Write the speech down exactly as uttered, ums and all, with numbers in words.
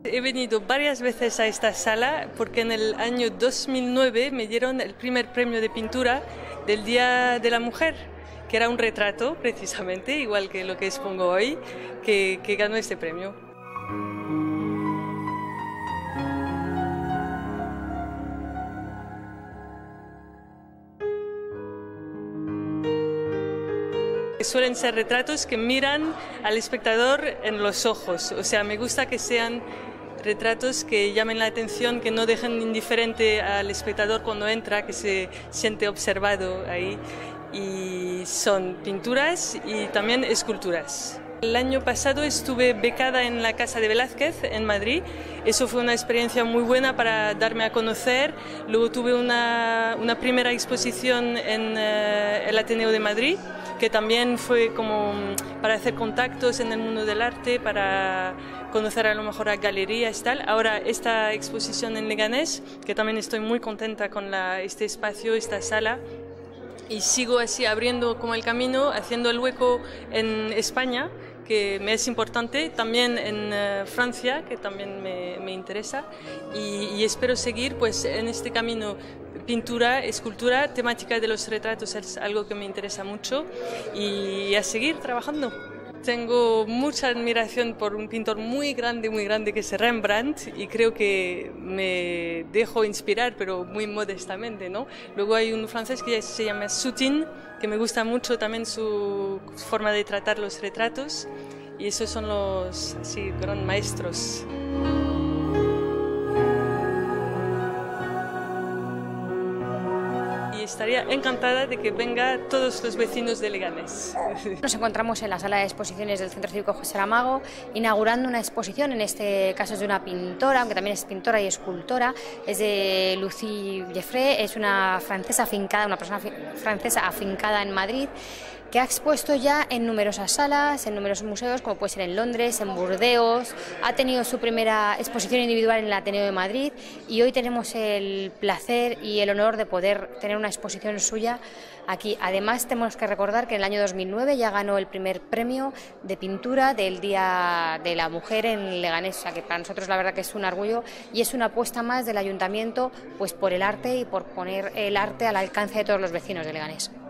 He venido varias veces a esta sala porque en el año dos mil nueve me dieron el primer premio de pintura del Día de la Mujer, que era un retrato precisamente, igual que lo que expongo hoy, que, que ganó este premio. Suelen ser retratos que miran al espectador en los ojos, o sea, me gusta que sean retratos que llamen la atención, que no dejen indiferente al espectador cuando entra, que se siente observado ahí. Y son pinturas y también esculturas. El año pasado estuve becada en la Casa de Velázquez en Madrid. Eso fue una experiencia muy buena para darme a conocer. Luego tuve una, una primera exposición en uh, el Ateneo de Madrid, que también fue como para hacer contactos en el mundo del arte, para conocer a lo mejor a galerías y tal. Ahora esta exposición en Leganés, que también estoy muy contenta con la, este espacio, esta sala. Y sigo así abriendo como el camino, haciendo el hueco en España, que me es importante, también en uh, Francia, que también me, me interesa, y, y espero seguir pues en este camino. Pintura, escultura, temática de los retratos es algo que me interesa mucho, y a seguir trabajando. Tengo mucha admiración por un pintor muy grande, muy grande que es Rembrandt, y creo que me dejo inspirar, pero muy modestamente, ¿no? Luego hay un francés que se llama Soutin, que me gusta mucho también su forma de tratar los retratos, y esos son los así gran maestros. Estaría encantada de que vengan todos los vecinos de Leganés. Nos encontramos en la sala de exposiciones del Centro Cívico José Saramago, inaugurando una exposición, en este caso es de una pintora, aunque también es pintora y escultora, es de Lucie Jeffrey, es una francesa afincada, una persona francesa afincada en Madrid, que ha expuesto ya en numerosas salas, en numerosos museos, como puede ser en Londres, en Burdeos. Ha tenido su primera exposición individual en el Ateneo de Madrid y hoy tenemos el placer y el honor de poder tener una exposición suya aquí. Además, tenemos que recordar que en el año dos mil nueve ya ganó el primer premio de pintura del Día de la Mujer en Leganés, o sea que para nosotros la verdad que es un orgullo y es una apuesta más del Ayuntamiento pues por el arte y por poner el arte al alcance de todos los vecinos de Leganés.